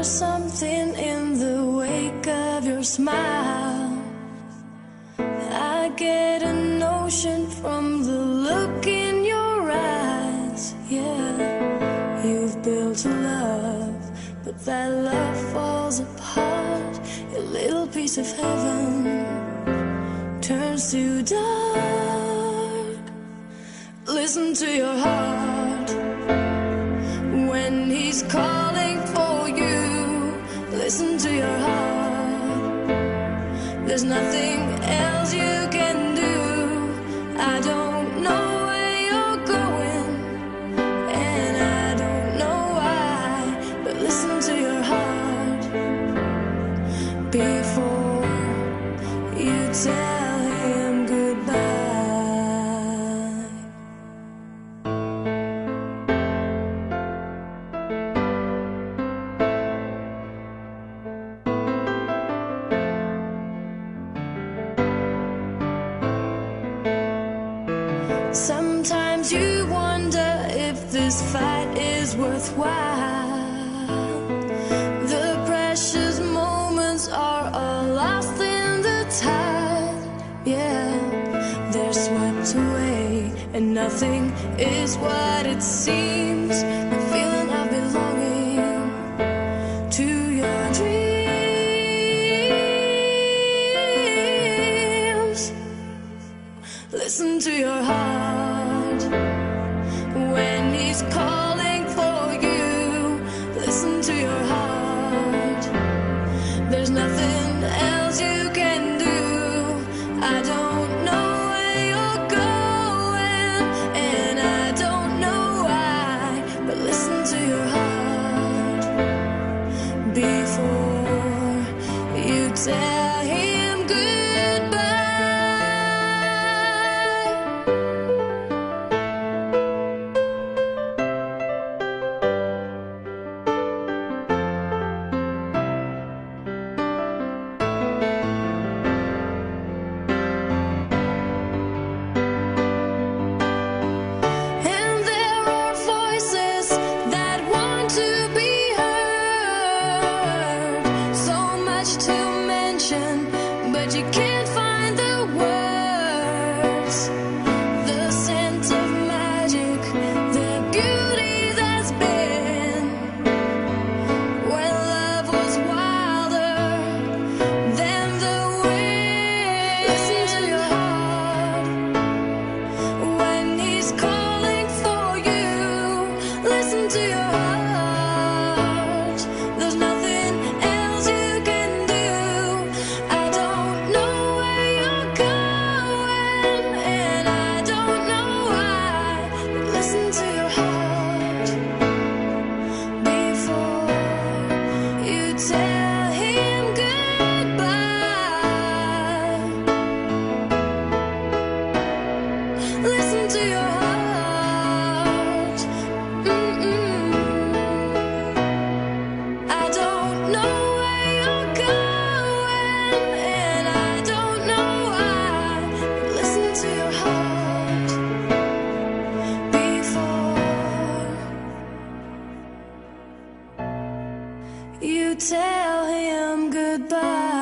There's something in the wake of your smile. I get a notion from the look in your eyes. Yeah, you've built a love, but that love falls apart. Your little piece of heaven turns to dark. Listen to your heart when he's calling for you. Listen to your heart. There's nothing else you can do. I don't know where you're going, and I don't know why, but listen to your heart before you tell him goodbye. Sometimes you wonder if this fight is worthwhile. The precious moments are all lost in the tide. Yeah, they're swept away, and nothing is what it seems. The feeling of belonging to your dreams. Listen to your heart when he's calling for you. Listen to your heart. There's nothing else you can do. I don't know where you're going, and I don't know why, but listen to your heart before you tell him goodbye. To mention, but you can't find the words. The scent of magic, the beauty that's been when love was wilder than the wind. Listen to your heart when he's calling for you. Listen to your heart. There's nothing else you can do. I don't know where you're going, and I don't know why, but listen to your heart before you tell him goodbye. Listen to your heart. I don't know where you're going, and I don't know why, but listen to your heart before you tell him goodbye.